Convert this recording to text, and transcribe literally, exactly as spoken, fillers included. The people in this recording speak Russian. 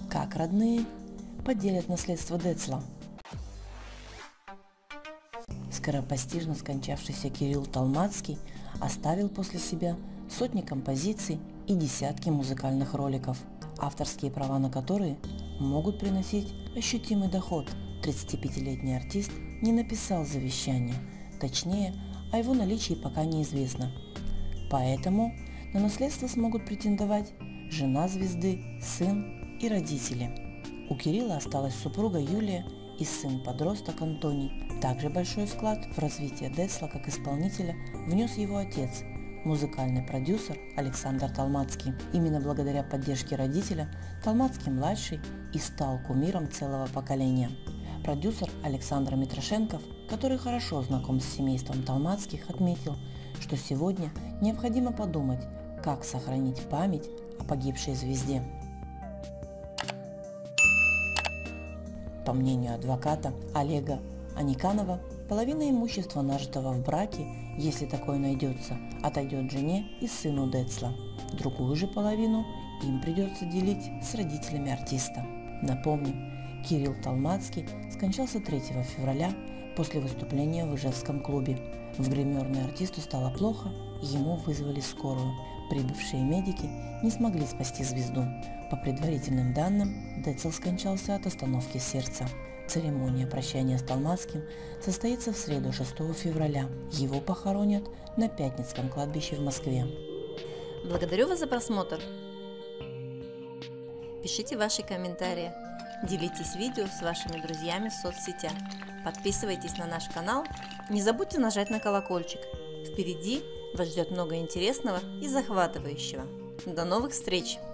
Как родные поделят наследство Децла? Скоропостижно скончавшийся Кирилл Толмацкий оставил после себя сотни композиций и десятки музыкальных роликов, авторские права на которые могут приносить ощутимый доход. тридцатипятилетний артист не написал завещание, точнее, о его наличии пока неизвестно. Поэтому на наследство смогут претендовать жена звезды, сын и родители. У Кирилла осталась супруга Юлия и сын-подросток Антоний. Также большой вклад в развитие Децла как исполнителя внес его отец, музыкальный продюсер Александр Толмацкий. Именно благодаря поддержке родителя Толмацкий-младший и стал кумиром целого поколения. Продюсер Александр Митрошенков, который хорошо знаком с семейством Толмацких, отметил, что сегодня необходимо подумать, как сохранить память о погибшей звезде. По мнению адвоката Олега Аниканова, половина имущества, нажитого в браке, если такое найдется, отойдет жене и сыну Децла. Другую же половину им придется делить с родителями артиста. Напомним, Кирилл Толмацкий скончался третьего февраля после выступления в Ижевском клубе. В гримерной артисту стало плохо, и ему вызвали скорую. Прибывшие медики не смогли спасти звезду. По предварительным данным, Децл скончался от остановки сердца. Церемония прощания с Толмацким состоится в среду шестого февраля. Его похоронят на Пятницком кладбище в Москве. Благодарю вас за просмотр. Пишите ваши комментарии. Делитесь видео с вашими друзьями в соцсетях. Подписывайтесь на наш канал. Не забудьте нажать на колокольчик. Впереди вас ждет много интересного и захватывающего. До новых встреч!